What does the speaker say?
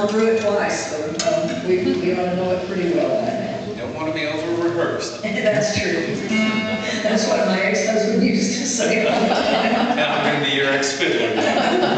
gone through it twice, so we ought to know it pretty well by now. You don't want to be over-rehearsed. That's true. That's what my ex-husband used to say all the time. Now I'm going to be your ex-fiddler.